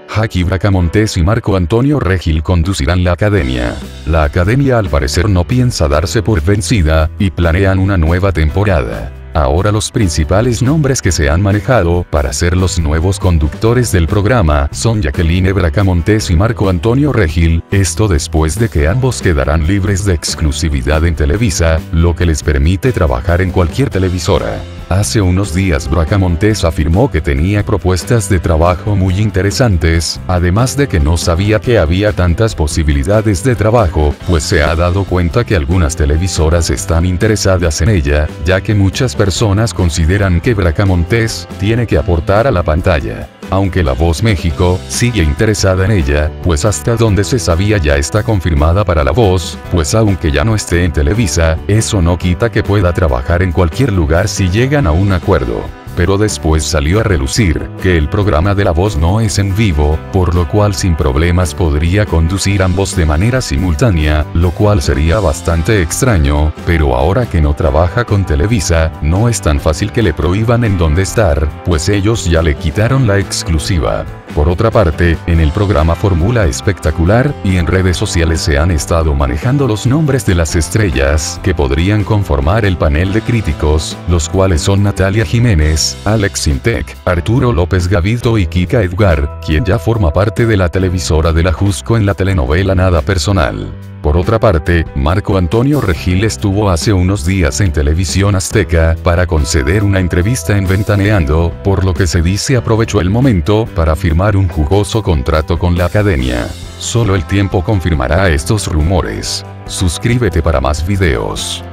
Jackie Bracamontes y Marco Antonio Regil conducirán la academia. La academia al parecer no piensa darse por vencida, y planean una nueva temporada. Ahora los principales nombres que se han manejado para ser los nuevos conductores del programa son Jacqueline Bracamontes y Marco Antonio Regil, esto después de que ambos quedarán libres de exclusividad en Televisa, lo que les permite trabajar en cualquier televisora. Hace unos días Bracamontes afirmó que tenía propuestas de trabajo muy interesantes, además de que no sabía que había tantas posibilidades de trabajo, pues se ha dado cuenta que algunas televisoras están interesadas en ella, ya que muchas personas consideran que Bracamontes tiene que aportar a la pantalla. Aunque La Voz México sigue interesada en ella, pues hasta donde se sabía ya está confirmada para La Voz, pues aunque ya no esté en Televisa, eso no quita que pueda trabajar en cualquier lugar si llegan a un acuerdo. Pero después salió a relucir que el programa de La Voz no es en vivo, por lo cual sin problemas podría conducir ambos de manera simultánea, lo cual sería bastante extraño, pero ahora que no trabaja con Televisa, no es tan fácil que le prohíban en dónde estar, pues ellos ya le quitaron la exclusiva. Por otra parte, en el programa Fórmula Espectacular y en redes sociales se han estado manejando los nombres de las estrellas que podrían conformar el panel de críticos, los cuales son Natalia Jiménez, Alex Sintek, Arturo López Gavito y Kika Edgar, quien ya forma parte de la televisora de la Jusco en la telenovela Nada Personal. Por otra parte, Marco Antonio Regil estuvo hace unos días en Televisión Azteca para conceder una entrevista en Ventaneando, por lo que se dice aprovechó el momento para firmar un jugoso contrato con la academia. Solo el tiempo confirmará estos rumores. Suscríbete para más videos.